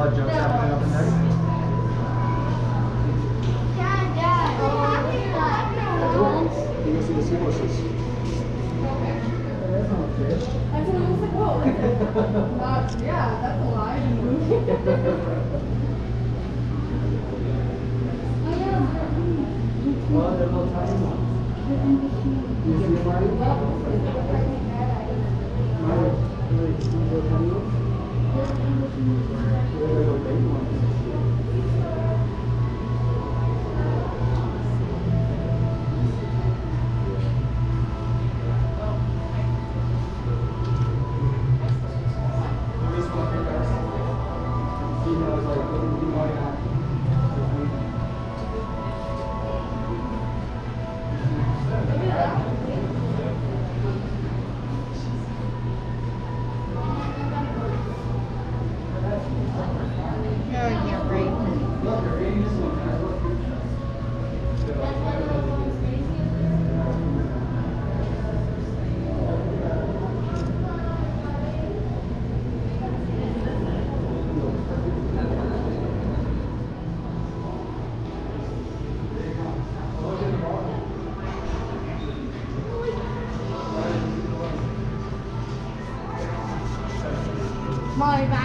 lot of jokes happening up in there. You can see the seahorses. That's not fish. That's what I was like, whoa. Yeah, that's alive in the movie. Well, they're little tiny ones. You see them, Marty? Marty, little tiny ones? They're little baby ones. My back.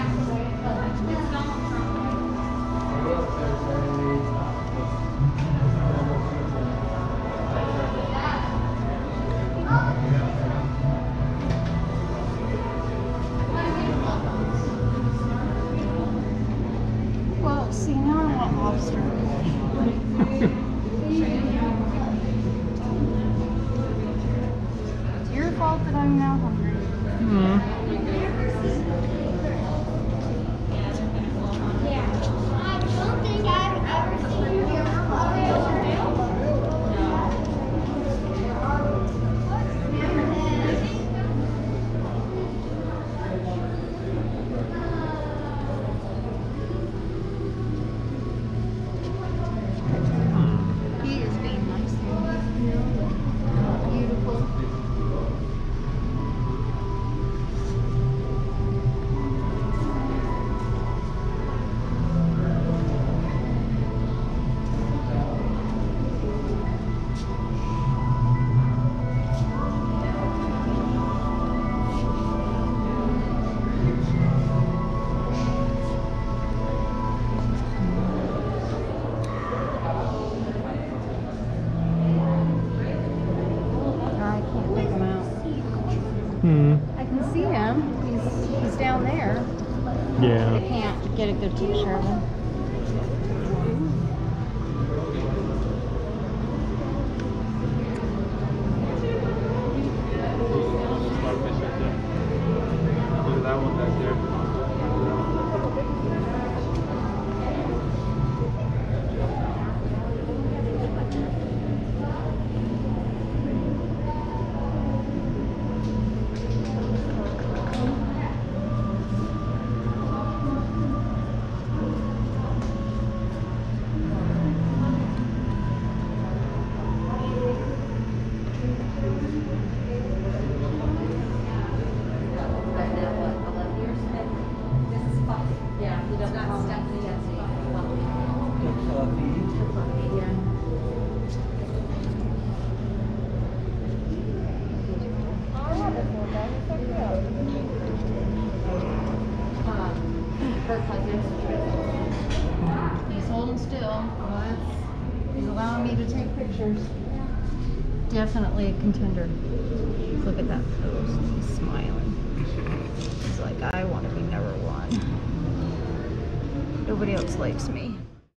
Well, see, now I want lobster. It's your fault that I'm now hungry. He is being nice here. Beautiful. I can't pick him out. I can see him. He's down there. Yeah. I can't get a good picture of him. Look at that one back there. He's holding still. He's allowing me to take pictures. Definitely a contender. Look at that pose. He's smiling. He's like, I want to be number one. Nobody else likes me.